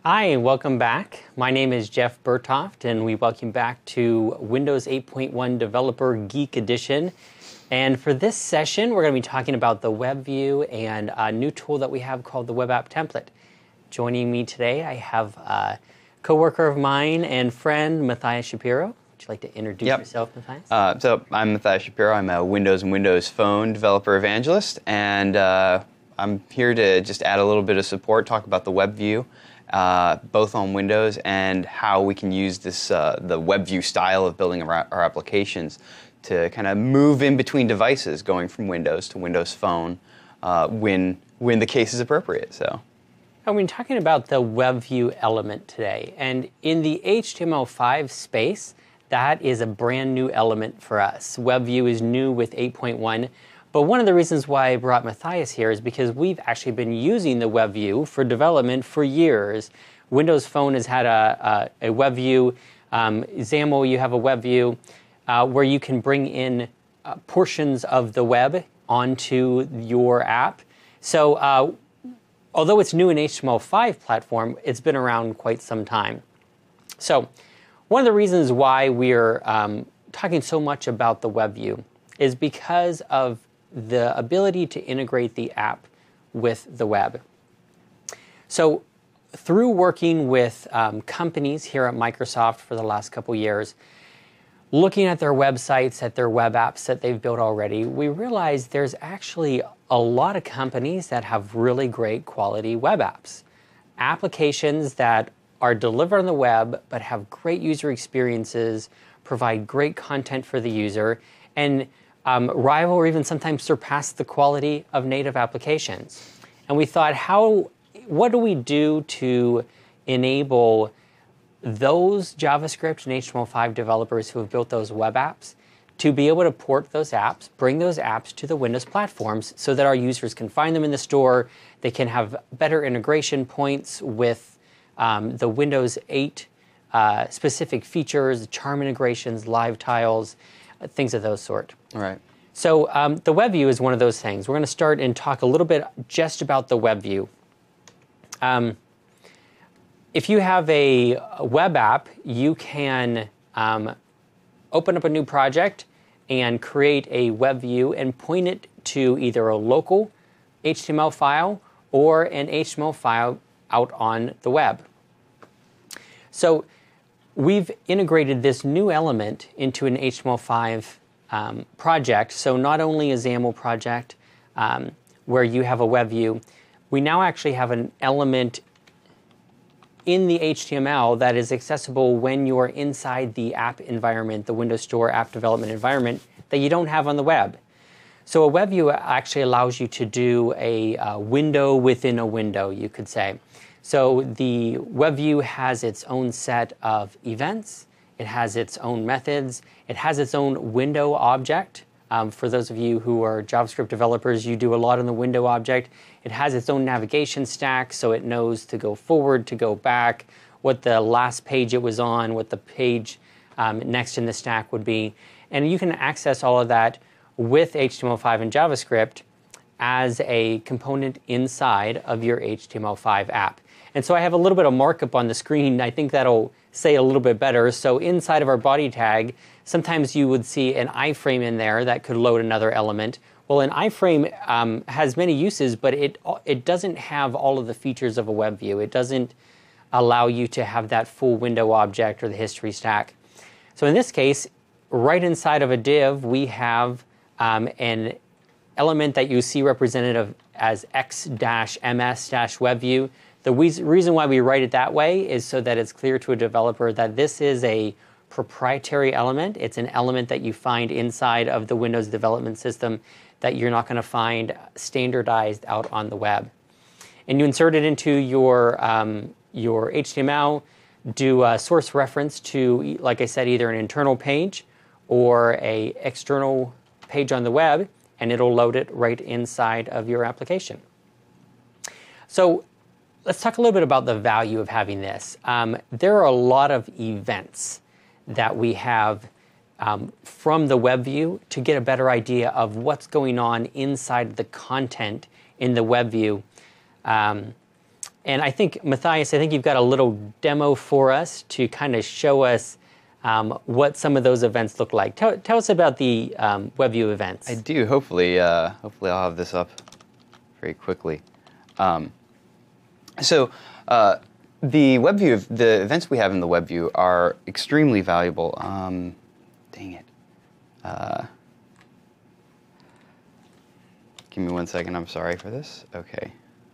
Hi, and welcome back. My name is Jeff Bertoft, and we welcome back to Windows 8.1 Developer Geek Edition. And for this session, we're going to be talking about the web view and a new tool that we have called the Web App Template. Joining me today, I have a coworker of mine and friend, Matthias Shapiro. Would you like to introduce yourself, Matthias? So I'm Matthias Shapiro. I'm a Windows and Windows Phone developer evangelist, and I'm here to just add a little bit of support, talk about the web view, both on Windows and how we can use this the web view style of building our applications to kind of move in between devices, going from Windows to Windows Phone when the case is appropriate. So. I've been talking about the web view element today, and in the HTML5 space, that is a brand new element for us. Web view is new with 8.1. But one of the reasons why I brought Matthias here is because we've actually been using the web view for development for years. Windows Phone has had a web view. XAML, you have a web view where you can bring in portions of the web onto your app. So although it's new in HTML5 platform, it's been around quite some time. So one of the reasons why we're talking so much about the web view is because of the ability to integrate the app with the web. So through working with companies here at Microsoft for the last couple years, looking at their websites, at their web apps that they've built already, we realized there's actually a lot of companies that have really great quality web apps. Applications that are delivered on the web but have great user experiences, provide great content for the user, and rival or even sometimes surpass the quality of native applications. And we thought, what do we do to enable those JavaScript and HTML5 developers who have built those web apps to be able to port those apps, bring those apps to the Windows platforms so that our users can find them in the store, they can have better integration points with the Windows 8 specific features, charm integrations, live tiles, things of those sort. Right. So the web view is one of those things. We're going to start and talk a little bit just about the web view. If you have a web app, you can open up a new project and create a web view and point it to either a local HTML file or an HTML file out on the web. So we've integrated this new element into an HTML5 project. So not only a XAML project where you have a web view, we now actually have an element in the HTML that is accessible when you're inside the app environment, the Windows Store app development environment, that you don't have on the web. So a web view actually allows you to do a window within a window, you could say. So the web view has its own set of events, it has its own methods, it has its own window object. For those of you who are JavaScript developers, you do a lot on the window object. It has its own navigation stack, so it knows to go forward, to go back, what the last page it was on, what the page next in the stack would be. And you can access all of that with HTML5 and JavaScript as a component inside of your HTML5 app. And so I have a little bit of markup on the screen. I think that'll say a little bit better. So inside of our body tag, sometimes you would see an iframe in there that could load another element. Well, an iframe has many uses, but it doesn't have all of the features of a web view. It doesn't allow you to have that full window object or the history stack. So in this case, right inside of a div, we have an element that you see represented as x-ms-webview. The reason why we write it that way is so that it's clear to a developer that this is a proprietary element. It's an element that you find inside of the Windows development system that you're not going to find standardized out on the web. And you insert it into your HTML, do a source reference to, like I said, either an internal page or an external page on the web, and it'll load it right inside of your application. So let's talk a little bit about the value of having this. There are a lot of events that we have from the web view to get a better idea of what's going on inside the content in the web view. And I think, Matthias, I think you've got a little demo for us to kind of show us what some of those events look like. Tell us about the WebView events. I do. Hopefully I'll have this up very quickly. So the WebView, the events we have in the WebView are extremely valuable. Dang it. Give me 1 second. I'm sorry for this. Okay.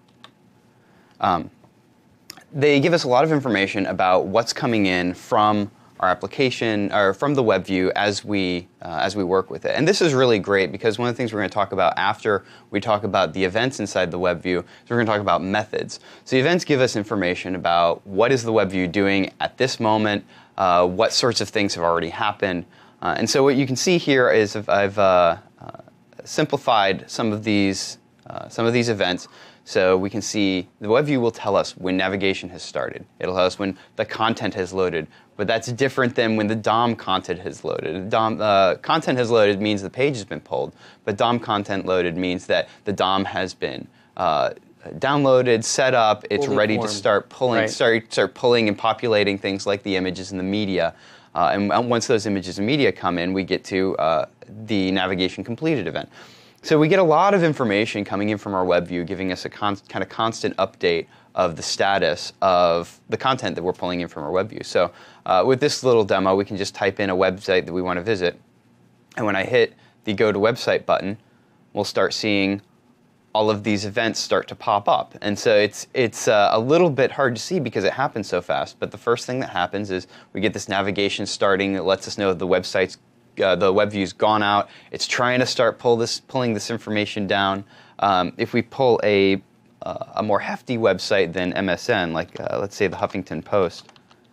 They give us a lot of information about what's coming in from our application or from the WebView as we work with it. And this is really great because one of the things we're going to talk about after we talk about the events inside the WebView is we're going to talk about methods. So the events give us information about what is the WebView doing at this moment, what sorts of things have already happened. And so what you can see here is I've simplified some of these events. So we can see the WebView will tell us when navigation has started. It'll tell us when the content has loaded, but that's different than when the DOM content has loaded. DOM content has loaded means the page has been pulled, but DOM content loaded means that the DOM has been downloaded, set up, it's fully ready formed to start pulling, right. start pulling and populating things like the images and the media. And once those images and media come in, we get to the navigation completed event. So we get a lot of information coming in from our WebView, giving us a kind of constant update of the status of the content that we're pulling in from our WebView. So with this little demo, we can just type in a website that we want to visit. And when I hit the Go to Website button, we'll start seeing all of these events start to pop up. And so it's a little bit hard to see because it happens so fast. But the first thing that happens is we get this navigation starting that lets us know the website's the WebView's gone out. It's trying to start pulling this information down. If we pull a more hefty website than MSN, like let's say the Huffington Post,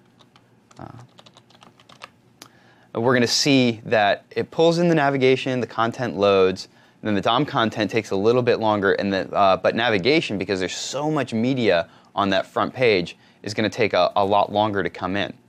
we're going to see that it pulls in the navigation, the content loads, and then the DOM content takes a little bit longer, and but navigation, because there's so much media on that front page, is going to take a lot longer to come in.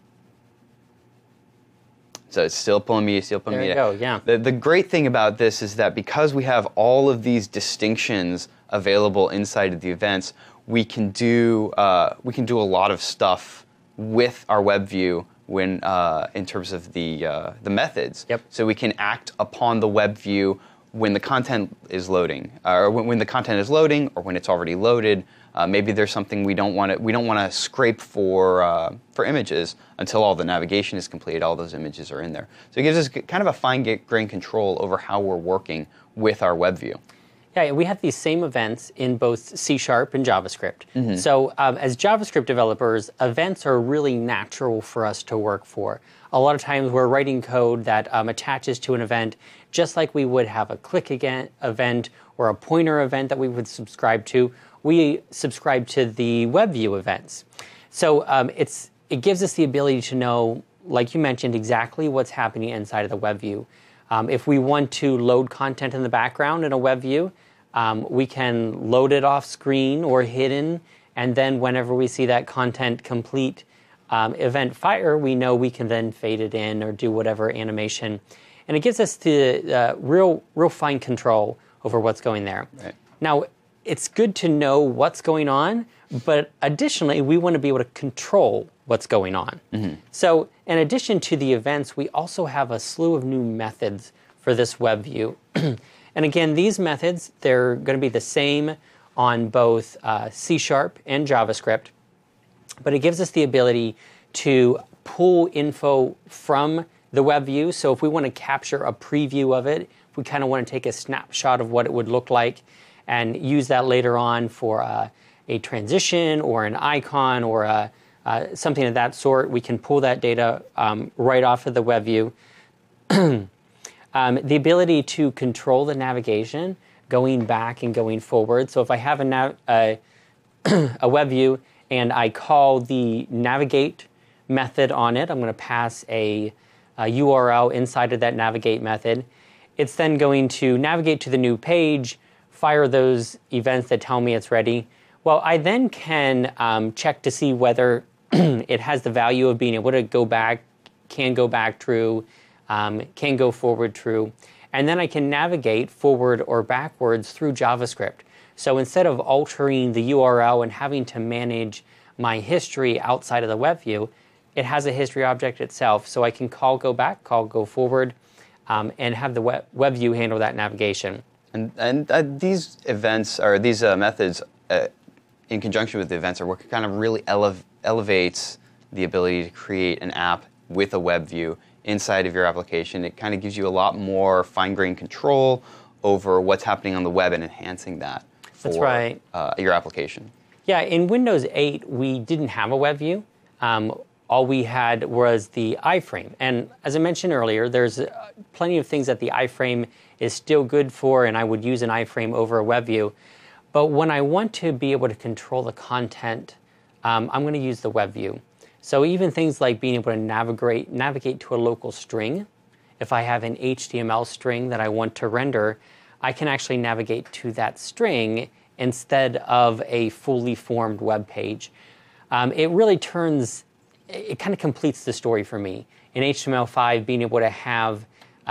So it's still pulling media, still pulling media. There you go, yeah. The great thing about this is that because we have all of these distinctions available inside of the events, we can do a lot of stuff with our WebView when in terms of the methods. Yep. So we can act upon the WebView when the content is loading, or when the content is loading, or when it's already loaded. Maybe there's something we don't want to scrape for images until all the navigation is complete. All those images are in there. So it gives us kind of a fine-grained control over how we're working with our WebView. Yeah, we have these same events in both C# and JavaScript. Mm-hmm. So as JavaScript developers, events are really natural for us to work for. A lot of times we're writing code that attaches to an event, just like we would have a click event or a pointer event that we would subscribe to. We subscribe to the WebView events. So it gives us the ability to know, like you mentioned, exactly what's happening inside of the WebView. If we want to load content in the background in a WebView, we can load it off screen or hidden, and then whenever we see that content complete event fire, we know we can then fade it in or do whatever animation. And it gives us the real fine control over what's going there. Right. Now, it's good to know what's going on, but additionally, we want to be able to control what's going on. Mm-hmm. So in addition to the events, we also have a slew of new methods for this WebView. And again, these methods, they're going to be the same on both C# and JavaScript, but it gives us the ability to pull info from the WebView. So if we want to capture a preview of it, if we kind of want to take a snapshot of what it would look like and use that later on for a transition or an icon or something of that sort, we can pull that data right off of the WebView. The ability to control the navigation going back and going forward. So if I have a WebView and I call the navigate method on it, I'm going to pass a URL inside of that navigate method. It's then going to navigate to the new page, fire those events that tell me it's ready. Well, I then can check to see whether it has the value of being able to go back, can go back true, can go forward true. And then I can navigate forward or backwards through JavaScript. So instead of altering the URL and having to manage my history outside of the web view, it has a history object itself. So I can call go back, call go forward, and have the web view handle that navigation. And these events, or these methods, in conjunction with the events, are what kind of really elevates the ability to create an app with a web view inside of your application. It kind of gives you a lot more fine-grained control over what's happening on the web and enhancing that for That's right. Your application. Yeah, in Windows 8, we didn't have a web view. All we had was the iframe. And as I mentioned earlier, there's plenty of things that the iframe is still good for, and I would use an iframe over a web view. But when I want to be able to control the content, I'm going to use the web view. So even things like being able to navigate to a local string, if I have an HTML string that I want to render, I can actually navigate to that string instead of a fully formed web page. It really it kind of completes the story for me. In HTML5, being able to have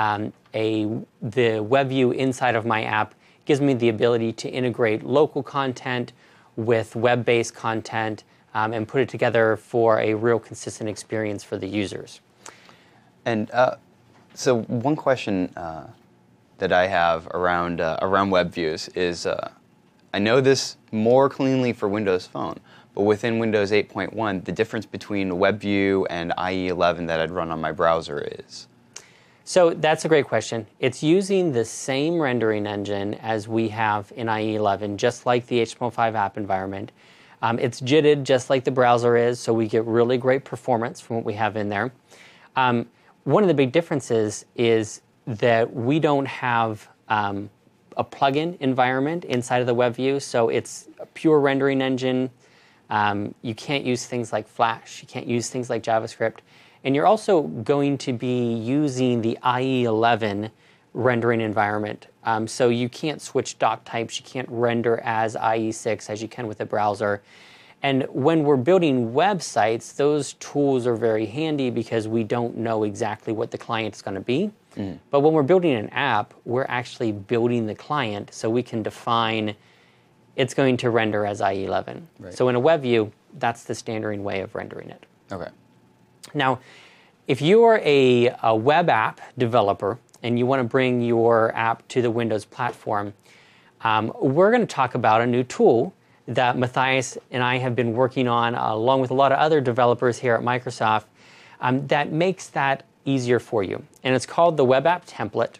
the web view inside of my app gives me the ability to integrate local content with web-based content and put it together for a real consistent experience for the users. And so one question that I have around web views is, I know this more cleanly for Windows Phone, but within Windows 8.1, the difference between web view and IE 11 that I'd run on my browser is? So that's a great question. It's using the same rendering engine as we have in IE 11, just like the HTML5 app environment. It's JITted just like the browser is, so we get really great performance from what we have in there. One of the big differences is that we don't have a plugin environment inside of the web view, so it's a pure rendering engine. You can't use things like Flash, you can't use things like JavaScript, and you're also going to be using the IE 11 rendering environment. So you can't switch doc types, you can't render as IE 6 as you can with a browser. And when we're building websites, those tools are very handy because we don't know exactly what the client is going to be. Mm. But when we're building an app, we're actually building the client so we can define it's going to render as IE 11. Right. So in a web view, that's the standard way of rendering it. Okay. Now, if you're a web app developer and you want to bring your app to the Windows platform, we're going to talk about a new tool that Matthias and I have been working on along with a lot of other developers here at Microsoft that makes that easier for you. And it's called the Web App Template.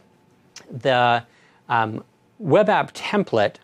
The Web App Template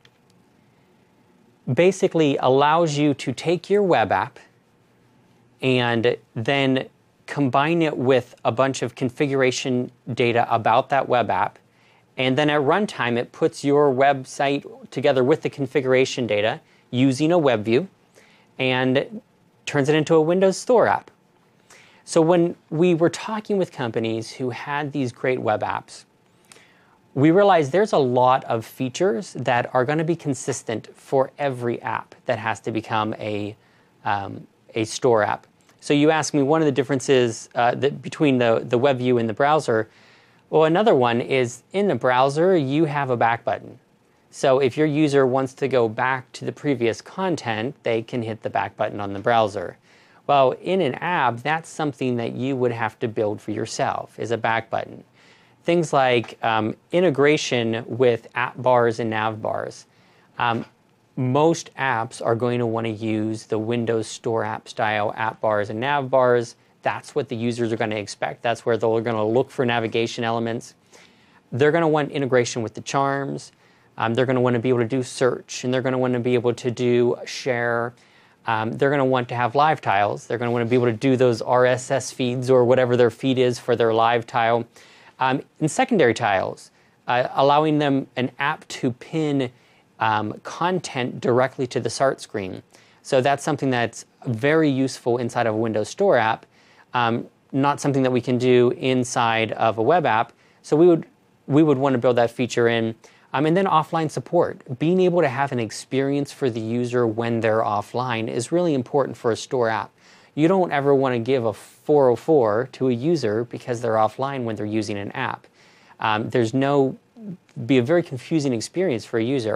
basically allows you to take your web app and then combine it with a bunch of configuration data about that web app. And then at runtime, it puts your website together with the configuration data using a web view and turns it into a Windows Store app. So when we were talking with companies who had these great web apps, we realized there's a lot of features that are going to be consistent for every app that has to become a store app. So you asked me one of the differences between the web view and the browser. Well, another one is in the browser, you have a back button. So if your user wants to go back to the previous content, they can hit the back button on the browser. Well, in an app, that's something that you would have to build for yourself, is a back button. Things like integration with app bars and nav bars. Most apps are going to want to use the Windows Store app style app bars and nav bars. That's what the users are going to expect. That's where they're going to look for navigation elements. They're going to want integration with the charms. They're going to want to be able to do search, and they're going to want to be able to do share. They're going to want to have live tiles. They're going to want to be able to do those RSS feeds or whatever their feed is for their live tile. And secondary tiles, allowing them an app to pin content directly to the start screen. So that's something that's very useful inside of a Windows Store app, not something that we can do inside of a web app. So we would want to build that feature in. And then offline support. Being able to have an experience for the user when they're offline is really important for a store app. You don't ever want to give a 404 to a user because they're offline when they're using an app. Be a very confusing experience for a user.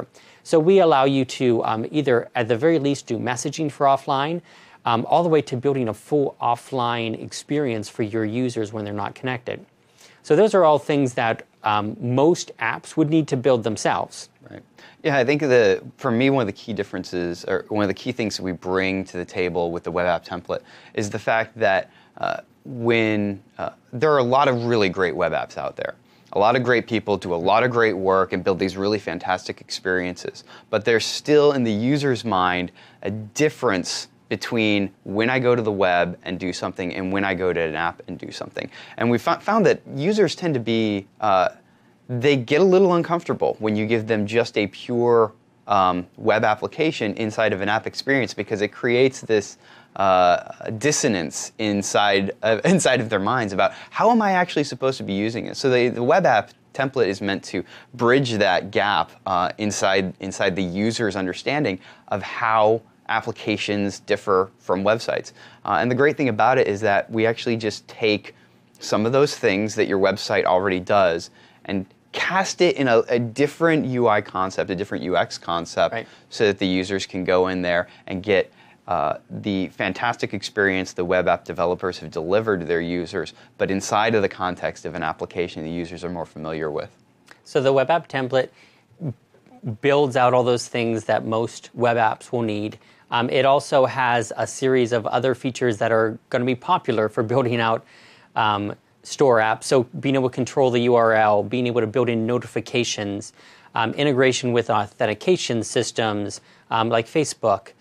So we allow you to either, at the very least, do messaging for offline, all the way to building a full offline experience for your users when they're not connected. So those are all things that most apps would need to build themselves. Right. Yeah, I think for me, one of the key differences, or one of the key things that we bring to the table with the web app template is the fact that when there are a lot of really great web apps out there. A lot of great people do a lot of great work and build these really fantastic experiences. But there's still, in the user's mind, a difference between when I go to the web and do something and when I go to an app and do something. And we found that users tend to be, they get a little uncomfortable when you give them just a pure web application inside of an app experience, because it creates this dissonance inside of their minds about how am I actually supposed to be using it. So the web app template is meant to bridge that gap inside the user's understanding of how applications differ from websites. And the great thing about it is that we actually just take some of those things that your website already does and cast it in a different UI concept, a different UX concept, right, so that the users can go in there and get the fantastic experience the web app developers have delivered to their users, but inside of the context of an application the users are more familiar with. So the web app template builds out all those things that most web apps will need. It also has a series of other features that are going to be popular for building out store apps. So being able to control the URL, being able to build in notifications, integration with authentication systems like Facebook,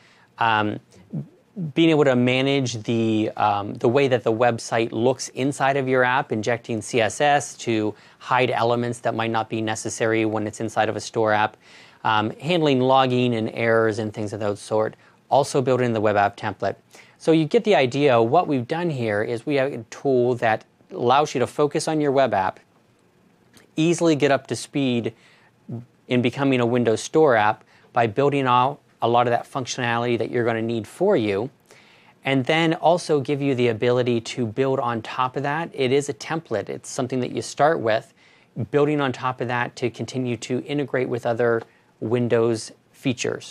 being able to manage the way that the website looks inside of your app, injecting CSS to hide elements that might not be necessary when it's inside of a store app, handling logging and errors and things of that sort, also built in the web app template. So you get the idea. What we've done here is we have a tool that allows you to focus on your web app, easily get up to speed in becoming a Windows Store app by building out a lot of that functionality that you're going to need for you, and then also give you the ability to build on top of that. It is a template. It's something that you start with, building on top of that to continue to integrate with other Windows features.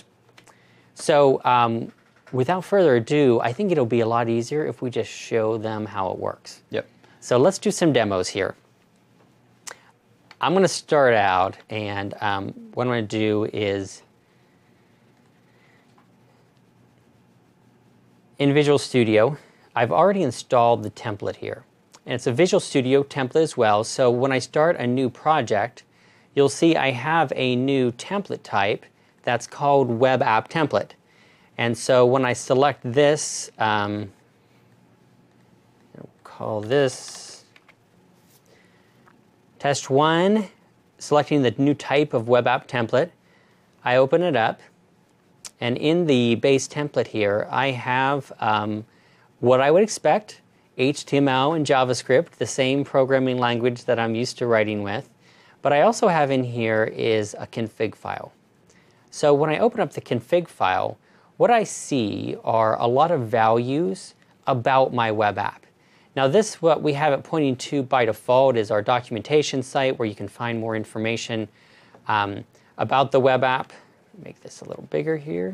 So without further ado, I think it'll be a lot easier if we just show them how it works. Yep. So let's do some demos here. I'm going to start out, and what I'm going to do is, in Visual Studio, I've already installed the template here. And it's a Visual Studio template as well, so when I start a new project, you'll see I have a new template type that's called Web App Template. And so when I select this, I'll call this Test 1, selecting the new type of Web App Template, I open it up. And in the base template here, I have what I would expect, HTML and JavaScript, the same programming language that I'm used to writing with. But I also have in here is a config file. So when I open up the config file, what I see are a lot of values about my web app. Now this, what we have it pointing to by default, is our documentation site where you can find more information about the web app. Make this a little bigger here.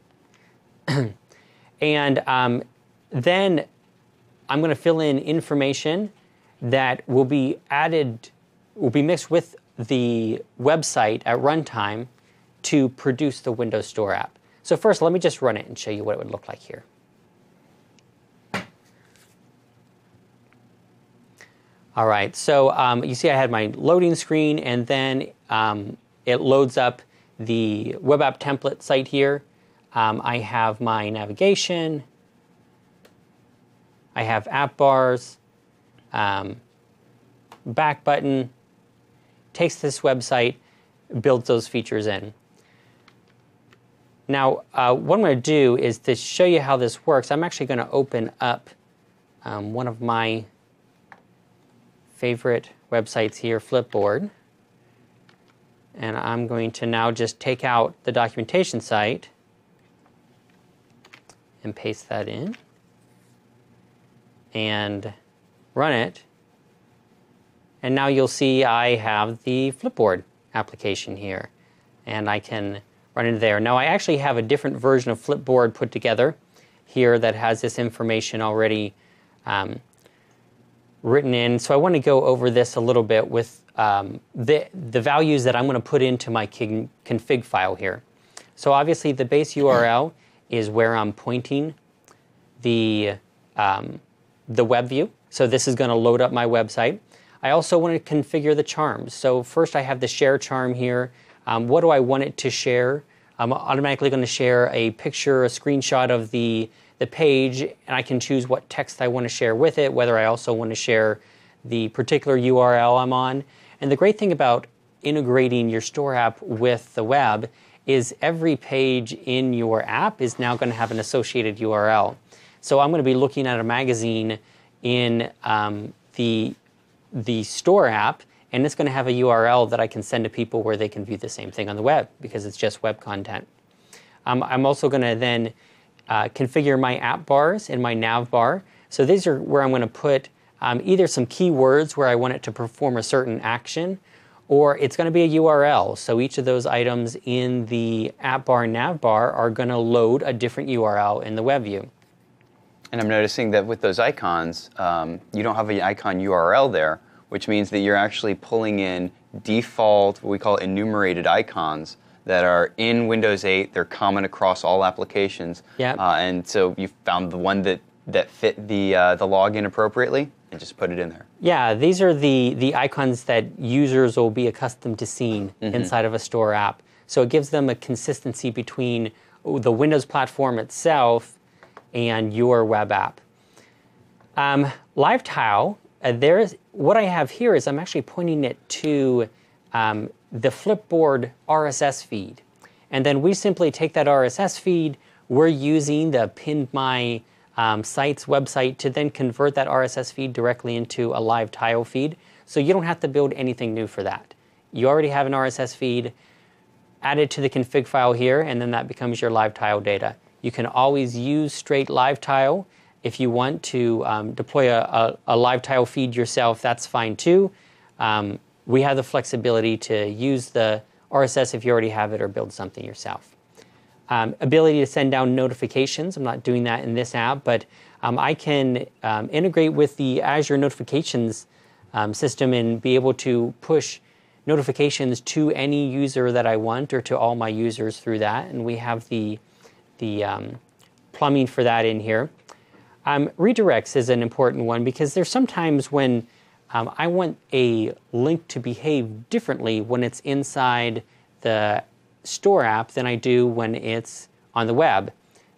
And then I'm going to fill in information that will be added, will be mixed with the website at runtime to produce the Windows Store app. So first, let me just run it and show you what it would look like here. All right, so you see I had my loading screen, and then it loads up the web app template site here. I have my navigation. I have app bars, back button, takes this website, builds those features in. Now, what I'm going to do is to show you how this works, I'm actually going to open up one of my favorite websites here, Flipboard. And I'm going to now just take out the documentation site and paste that in and run it. And now you'll see I have the Flipboard application here. And I can run into there. Now I actually have a different version of Flipboard put together here that has this information already written in. So I want to go over this a little bit with the values that I'm going to put into my config file here. So obviously the base URL is where I'm pointing the web view. So this is going to load up my website. I also want to configure the charms. So first I have the share charm here. What do I want it to share? I'm automatically going to share a picture, a screenshot of the page, and I can choose what text I want to share with it, whether I also want to share the particular URL I'm on. And the great thing about integrating your store app with the web is every page in your app is now going to have an associated URL. So I'm going to be looking at a magazine in the store app, and it's going to have a URL that I can send to people where they can view the same thing on the web because it's just web content. I'm also going to then configure my app bars and my nav bar. So these are where I'm going to put either some keywords where I want it to perform a certain action, or it's going to be a URL. So each of those items in the app bar and nav bar are going to load a different URL in the web view. And I'm noticing that with those icons, you don't have an icon URL there, which means that you're actually pulling in default, what we call enumerated icons that are in Windows 8. They're common across all applications. Yep. And so you found the one that fit the login appropriately and just put it in there. Yeah, these are the icons that users will be accustomed to seeing inside of a store app. So it gives them a consistency between the Windows platform itself and your web app. Live Tile, what I have here is I'm actually pointing it to the Flipboard RSS feed. And then we simply take that RSS feed, we're using the Pinned My Sites website to then convert that RSS feed directly into a Live Tile feed. So you don't have to build anything new for that. You already have an RSS feed, add it to the config file here, and then that becomes your Live Tile data. You can always use straight Live Tile. If you want to deploy a Live Tile feed yourself, that's fine too. We have the flexibility to use the RSS if you already have it or build something yourself. Ability to send down notifications. I'm not doing that in this app, but I can integrate with the Azure notifications system and be able to push notifications to any user that I want or to all my users through that. And we have the plumbing for that in here. Redirects is an important one because there's sometimes when I want a link to behave differently when it's inside the store app than I do when it's on the web.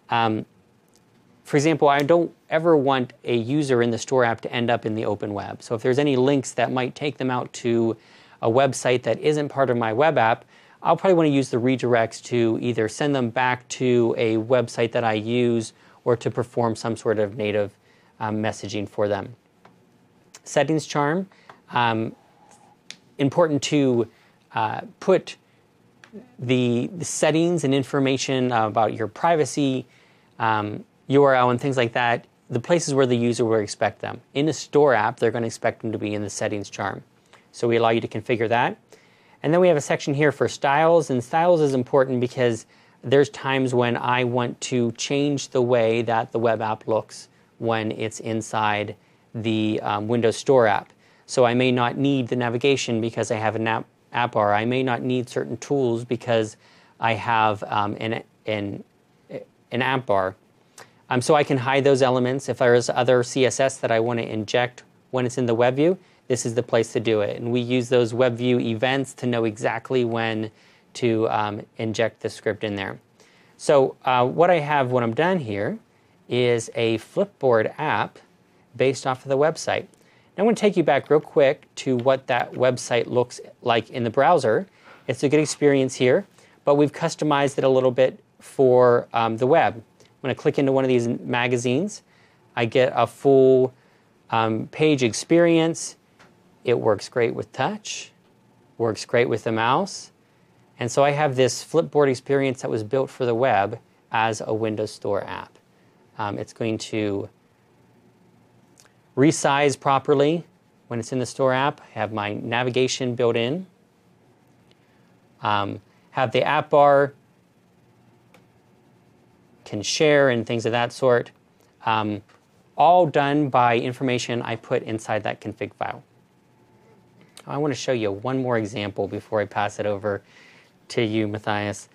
For example, I don't ever want a user in the store app to end up in the open web. So if there's any links that might take them out to a website that isn't part of my web app, I'll probably want to use the redirects to either send them back to a website that I use or to perform some sort of native messaging for them. Settings charm, important to put the settings and information about your privacy, URL and things like that, the places where the user will expect them. In a store app, they're going to expect them to be in the settings charm. So we allow you to configure that. And then we have a section here for styles, and styles is important because there's times when I want to change the way that the web app looks when it's inside the Windows Store app. So I may not need the navigation because I have an app bar. I may not need certain tools because I have an app bar. So I can hide those elements. If there's other CSS that I want to inject when it's in the web view, this is the place to do it. And we use those web view events to know exactly when to inject the script in there. So what I have when I'm done here is a Flipboard app based off of the website. Now I'm going to take you back real quick to what that website looks like in the browser. It's a good experience here, but we've customized it a little bit for the web. I'm going to click into one of these magazines. I get a full page experience. It works great with touch, works great with the mouse. And so I have this Flipboard experience that was built for the web as a Windows Store app. It's going to resize properly when it's in the Store app, have my navigation built in, have the app bar can share and things of that sort. All done by information I put inside that config file. I want to show you one more example before I pass it over to you, Matthias.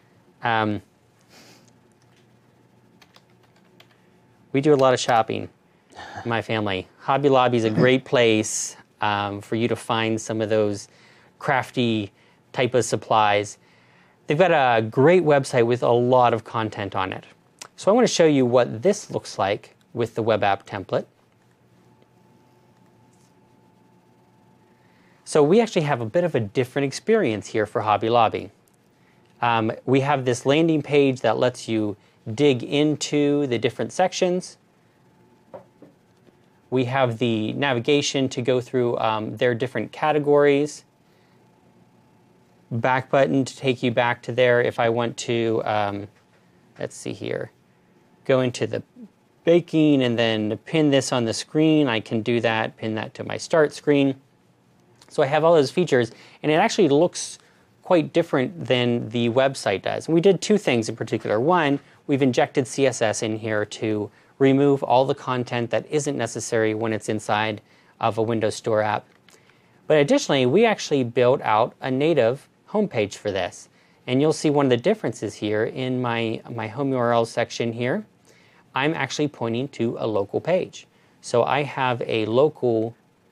We do a lot of shopping in my family. Hobby Lobby is a great place for you to find some of those crafty type of supplies. They've got a great website with a lot of content on it. So I want to show you what this looks like with the web app template. So we actually have a bit of a different experience here for Hobby Lobby. We have this landing page that lets you dig into the different sections. We have the navigation to go through their different categories. Back button to take you back to there if I want to, let's see here, go into the baking and then pin this on the screen. I can do that, pin that to my start screen. So I have all those features, and it actually looks quite different than the website does. And we did two things in particular. One, we've injected CSS in here to remove all the content that isn't necessary when it's inside of a Windows Store app. But additionally, we actually built out a native homepage for this. And you'll see one of the differences here in my home URL section here. I'm actually pointing to a local page. So I have a local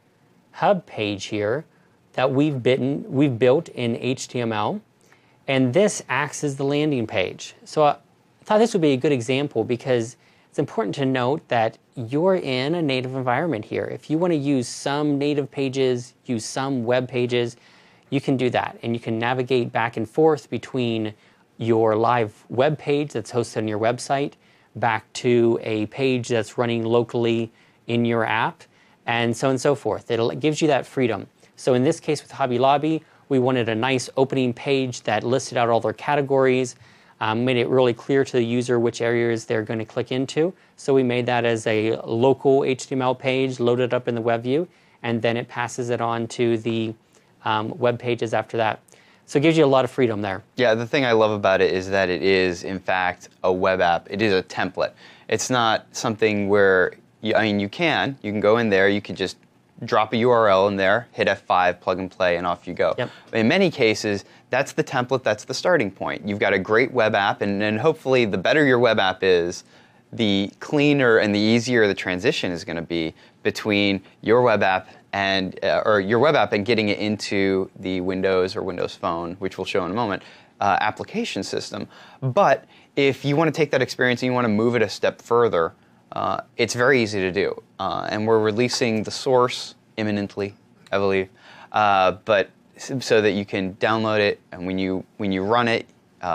hub page here that we've built in HTML, and this acts as the landing page. So I thought this would be a good example because it's important to note that you're in a native environment here. If you want to use some native pages, use some web pages, you can do that, and you can navigate back and forth between your live web page that's hosted on your website back to a page that's running locally in your app, and so on and so forth. It gives you that freedom. So in this case with Hobby Lobby, we wanted a nice opening page that listed out all their categories, made it really clear to the user which areas they're going to click into. So we made that as a local HTML page, loaded up in the web view, and then it passes it on to the web pages after that. So it gives you a lot of freedom there. Yeah, the thing I love about it is that it is, in fact, a web app. It is a template. It's not something where, you can go in there, you can just drop a URL in there, hit F5, plug and play, and off you go. Yep. In many cases, that's the template, that's the starting point. You've got a great web app, and hopefully the better your web app is, the cleaner and the easier the transition is going to be between your web app and getting it into the Windows or Windows Phone, which we'll show in a moment, application system. But if you want to take that experience and you want to move it a step further, it's very easy to do. And we're releasing the source imminently, I believe, but so that you can download it, and when you run it,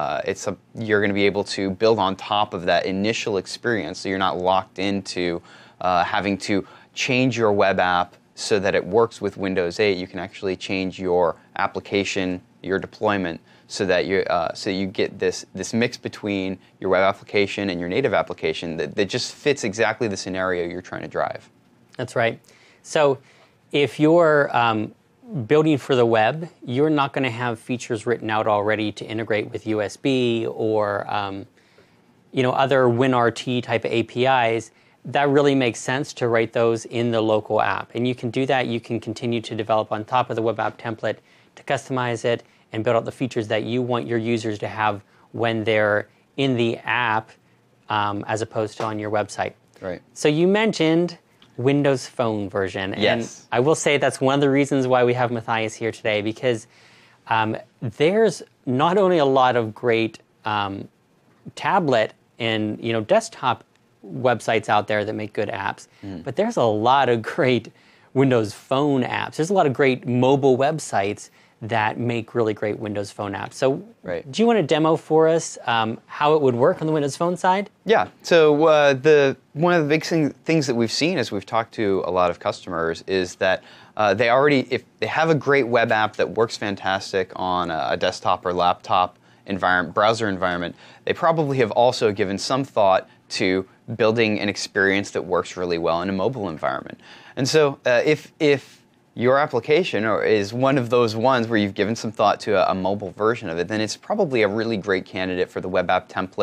you're going to be able to build on top of that initial experience, so you're not locked into having to change your web app so that it works with Windows 8. You can actually change your application, your deployment, so that you get this mix between your web application and your native application that just fits exactly the scenario you're trying to drive. That's right. So if you're building for the web, you're not going to have features written out already to integrate with USB or other WinRT type of APIs. That really makes sense to write those in the local app. And you can do that. You can continue to develop on top of the web app template to customize it and build out the features that you want your users to have when they're in the app as opposed to on your website. Right. So you mentioned Windows Phone version. Yes. And I will say that's one of the reasons why we have Matthias here today, because there's not only a lot of great tablet and desktop websites out there that make good apps, but there's a lot of great Windows Phone apps. There's a lot of great mobile websites that make really great Windows Phone apps. So do you want to demo for us how it would work on the Windows Phone side? Yeah. So one of the big things that we've seen as we've talked to a lot of customers is that if they have a great web app that works fantastic on a desktop or laptop browser environment, they probably have also given some thought to building an experience that works really well in a mobile environment. And so if your application is one of those ones where you've given some thought to a mobile version of it, then it's probably a really great candidate for the web app template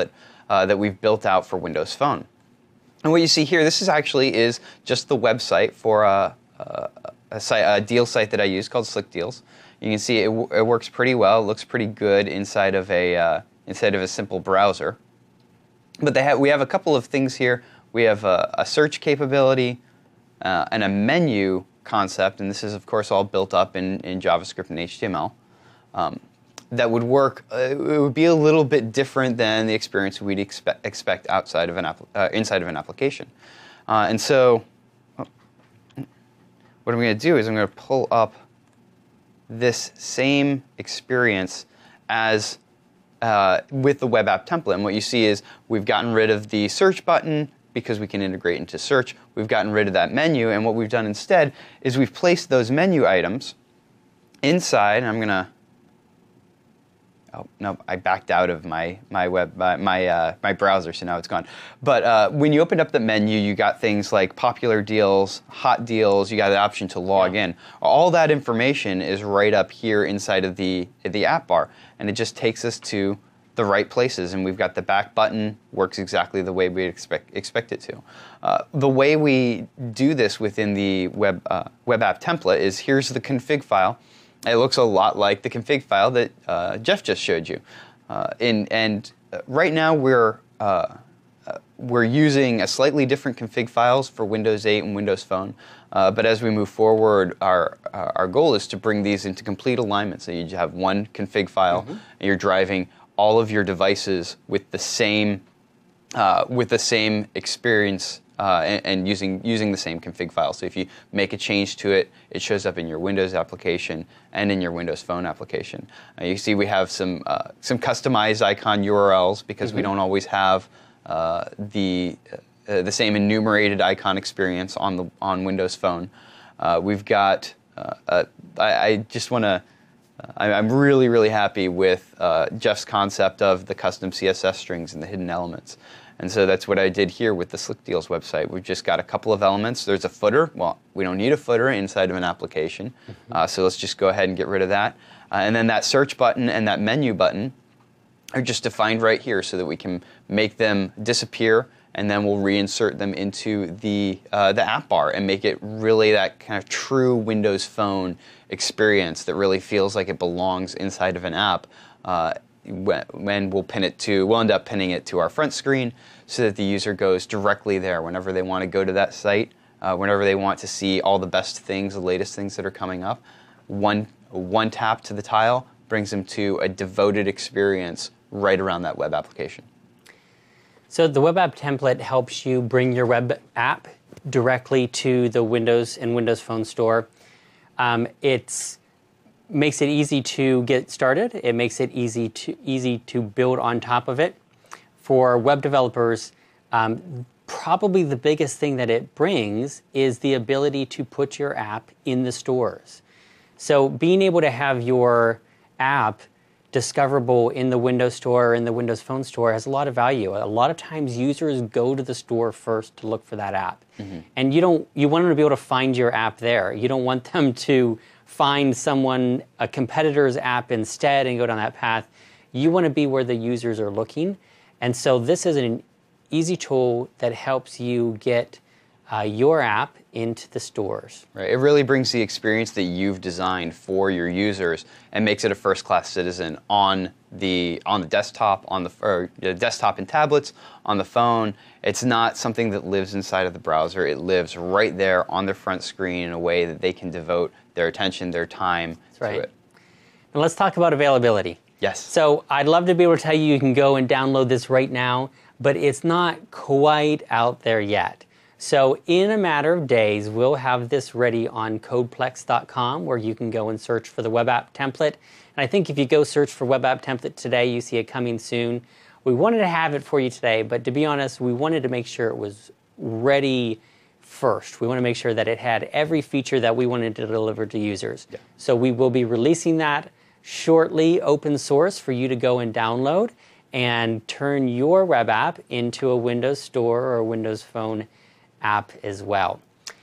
that we've built out for Windows Phone. And what you see here, this is just the website for a deal site that I use called Slick Deals. You can see it works pretty well. It looks pretty good inside of a simple browser. But we have a couple of things here. We have a search capability and a menu concept, and this is of course all built up in JavaScript and HTML. That would work. It would be a little bit different than the experience we'd expect outside of inside of an application. And so, what I'm going to do is I'm going to pull up this same experience as with the web app template. And what you see is we've gotten rid of the search button because we can integrate into search. We've gotten rid of that menu, and what we've done instead is we've placed those menu items inside. And I'm going to oh no, I backed out of my browser, so now it's gone. But when you opened up the menu, you got things like popular deals, hot deals. You got the option to log in. All that information is right up here inside of the app bar, and it just takes us to the right places. And we've got the back button, works exactly the way we expect it to. The way we do this within the web app template is here's the config file. It looks a lot like the config file that Jeff just showed you. Right now we're using a slightly different config files for Windows 8 and Windows Phone. But as we move forward, our goal is to bring these into complete alignment. So you have one config file, and you're driving all of your devices with the same experience. And using the same config file. So if you make a change to it, it shows up in your Windows application and in your Windows Phone application. You see we have some customized icon URLs because we don't always have the same enumerated icon experience on Windows Phone. We've got I'm really, really happy with Jeff's concept of the custom CSS strings and the hidden elements. And so that's what I did here with the Slick Deals website. We've just got a couple of elements. There's a footer. Well, we don't need a footer inside of an application. So let's just go ahead and get rid of that. And then that search button and that menu button are just defined right here so that we can make them disappear, and then we'll reinsert them into the app bar and make it really that kind of true Windows Phone experience that really feels like it belongs inside of an app. When we'll end up pinning it to our front screen so that the user goes directly there whenever they want to go to that site, whenever they want to see all the best things, the latest things that are coming up. One tap to the tile brings them to a devoted experience right around that web application. So the web app template helps you bring your web app directly to the Windows and Windows Phone store. It makes it easy to get started. It makes it easy to build on top of it. For web developers, probably the biggest thing that it brings is the ability to put your app in the stores. So being able to have your app discoverable in the Windows Store or in the Windows Phone store has a lot of value. A lot of times users go to the store first to look for that app. And you want them to be able to find your app there. You don't want them to find a competitor's app instead and go down that path. You want to be where the users are looking. And so this is an easy tool that helps you get your app into the stores. Right. It really brings the experience that you've designed for your users and makes it a first-class citizen on the desktop, desktop and tablets, on the phone. It's not something that lives inside of the browser. It lives right there on their front screen in a way that they can devote their attention, their time to it. And let's talk about availability. Yes. So I'd love to be able to tell you can go and download this right now, but it's not quite out there yet. So in a matter of days, we'll have this ready on codeplex.com, where you can go and search for the web app template. And I think if you go search for web app template today, you see it coming soon. We wanted to have it for you today, but to be honest, we wanted to make sure it was ready first. We want to make sure that it had every feature that we wanted to deliver to users. Yeah. So we will be releasing that shortly, open source, for you to go and download and turn your web app into a Windows Store or a Windows Phone app as well.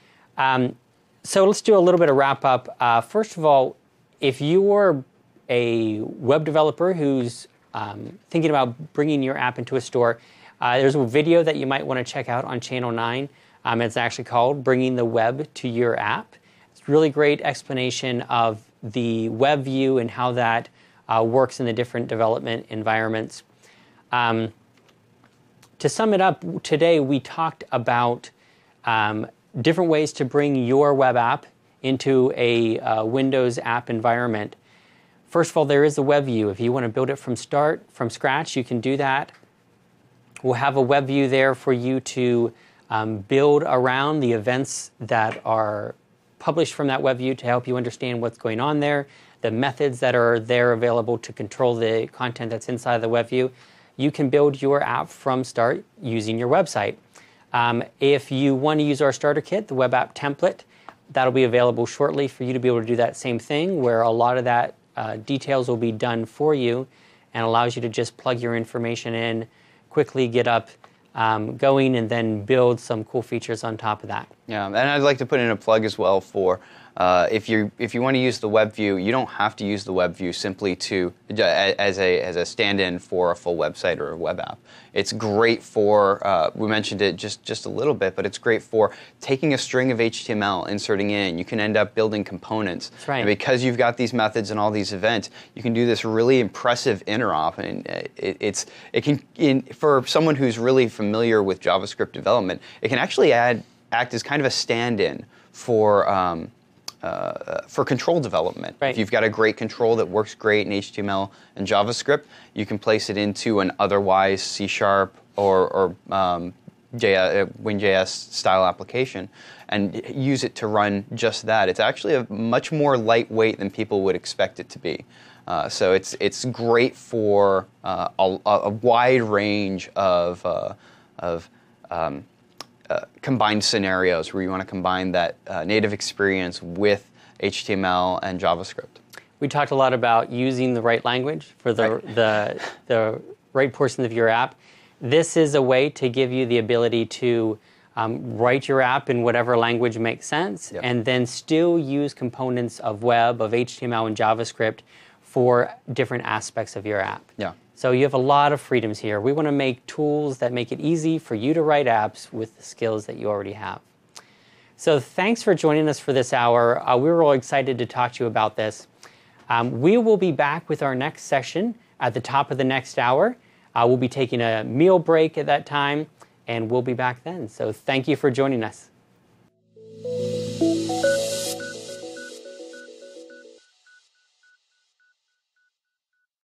So let's do a little bit of wrap up. First of all, if you're a web developer who's thinking about bringing your app into a store, There's a video that you might want to check out on Channel 9. It's actually called Bringing the Web to Your App. It's a really great explanation of the web view and how that works in the different development environments. To sum it up, today we talked about different ways to bring your web app into a Windows app environment. First of all, there is the web view. If you want to build it from scratch, you can do that. We'll have a web view there for you to build around the events that are published from that web view to help you understand what's going on there, the methods that are there available to control the content that's inside the web view. You can build your app from start using your website. If you want to use our starter kit, the web app template, that'll be available shortly for you to be able to do that same thing, where a lot of that details will be done for you and allows you to just plug your information in, quickly get up going, and then build some cool features on top of that. Yeah, and I'd like to put in a plug as well for if you want to use the web view, you don't have to use the web view simply as a stand-in for a full website or a web app. It's great for, we mentioned it just a little bit, but it's great for taking a string of HTML, inserting in. You can end up building components. That's right. And because you've got these methods and all these events, you can do this really impressive interop. And for someone who's really familiar with JavaScript development, it can actually act as kind of a stand-in for control development. Right. If you've got a great control that works great in HTML and JavaScript, you can place it into an otherwise C# or WinJS style application and use it to run just that. It's actually a much more lightweight than people would expect it to be. So it's great for a wide range of combined scenarios where you want to combine that native experience with HTML and JavaScript. We talked a lot about using the right language for the right portions of your app. This is a way to give you the ability to write your app in whatever language makes sense, Yep. and then still use components of web, of HTML and JavaScript for different aspects of your app. Yeah. So you have a lot of freedoms here. We want to make tools that make it easy for you to write apps with the skills that you already have. So thanks for joining us for this hour. We were really excited to talk to you about this. We will be back with our next session at the top of the next hour. We'll be taking a meal break at that time, and we'll be back then. So thank you for joining us.